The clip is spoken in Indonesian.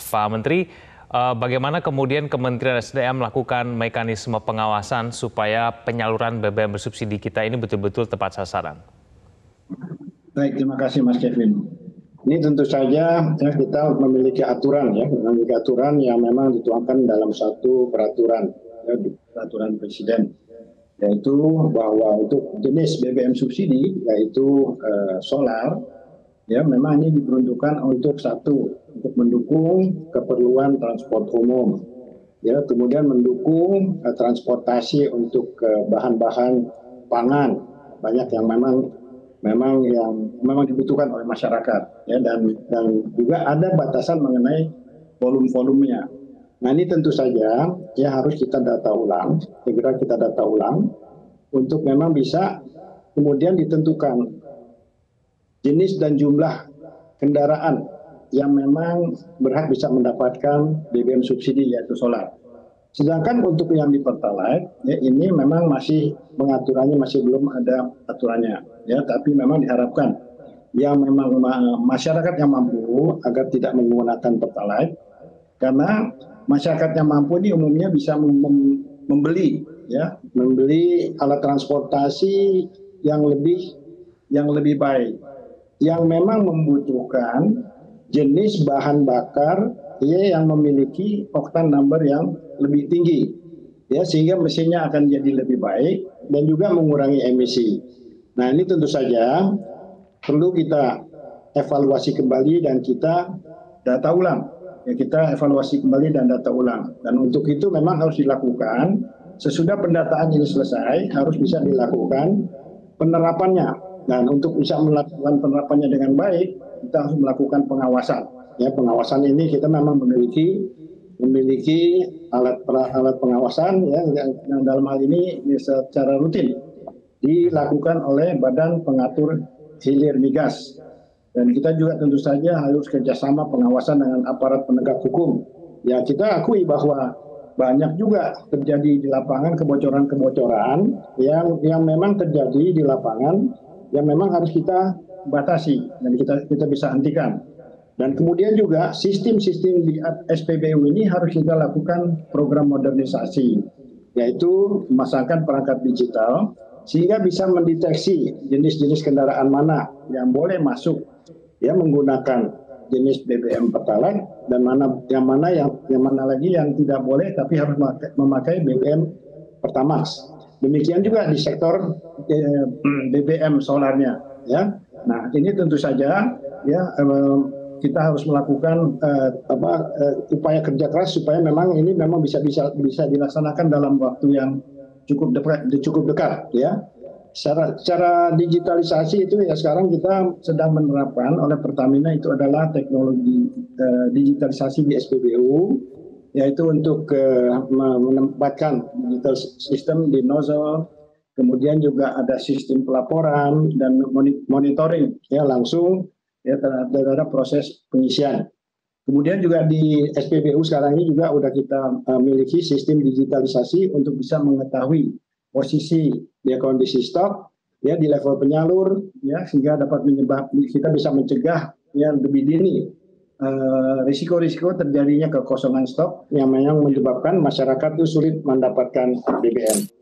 Pak Menteri, bagaimana kemudian Kementerian SDM melakukan mekanisme pengawasan supaya penyaluran BBM bersubsidi kita ini betul-betul tepat sasaran? Baik, terima kasih Mas Kevin. Ini tentu saja kita memiliki aturan yang memang dituangkan dalam satu peraturan Presiden, yaitu bahwa untuk jenis BBM subsidi yaitu solar, ya memang ini diperuntukkan untuk untuk mendukung keperluan transport umum, ya kemudian mendukung transportasi untuk bahan-bahan pangan banyak yang memang dibutuhkan oleh masyarakat, ya dan juga ada batasan mengenai volumenya. Nah ini tentu saja ya harus kita data ulang, segera kita data ulang untuk memang bisa kemudian ditentukan jenis dan jumlah kendaraan yang memang berhak bisa mendapatkan BBM subsidi yaitu solar. Sedangkan untuk yang di Pertalite, ya ini memang masih pengaturannya masih belum ada aturannya, ya. Tapi memang diharapkan yang memang masyarakat yang mampu agar tidak menggunakan Pertalite, karena masyarakat yang mampu ini umumnya bisa membeli alat transportasi yang lebih baik, yang memang membutuhkan jenis bahan bakar yang memiliki oktan number yang lebih tinggi, ya sehingga mesinnya akan jadi lebih baik dan juga mengurangi emisi. Nah ini tentu saja perlu kita evaluasi kembali dan kita data ulang. Ya, kita evaluasi kembali dan data ulang. Dan untuk itu memang harus dilakukan sesudah pendataan ini selesai, harus bisa dilakukan penerapannya. Dan untuk bisa melakukan penerapannya dengan baik, kita harus melakukan pengawasan. Ya, pengawasan ini kita memang memiliki alat pengawasan, ya, yang dalam hal ini secara rutin dilakukan oleh Badan Pengatur Hilir Migas. Dan kita juga tentu saja harus kerjasama pengawasan dengan aparat penegak hukum. Ya kita akui bahwa banyak juga terjadi di lapangan kebocoran-kebocoran yang memang terjadi di lapangan, yang memang harus kita batasi dan kita bisa hentikan. Dan kemudian juga sistem-sistem di SPBU ini harus kita lakukan program modernisasi, yaitu memasangkan perangkat digital sehingga bisa mendeteksi jenis-jenis kendaraan mana yang boleh masuk ya menggunakan jenis BBM Pertalite dan mana lagi yang tidak boleh tapi harus memakai BBM Pertamax. Demikian juga di sektor BBM solarnya, ya. Nah ini tentu saja ya kita harus melakukan upaya kerja keras supaya memang ini memang bisa dilaksanakan dalam waktu yang cukup dekat, ya. Secara digitalisasi itu ya sekarang kita sedang menerapkan oleh Pertamina itu adalah teknologi digitalisasi di SPBU, yaitu untuk menempatkan digital system di nozzle, kemudian juga ada sistem pelaporan dan monitoring ya langsung ya terhadap proses pengisian. Kemudian juga di SPBU sekarang ini juga sudah kita miliki sistem digitalisasi untuk bisa mengetahui posisi ya kondisi stok ya di level penyalur ya sehingga dapat kita bisa mencegah ya lebih dini risiko-risiko terjadinya kekosongan stok yang menyebabkan masyarakat itu sulit mendapatkan BBM.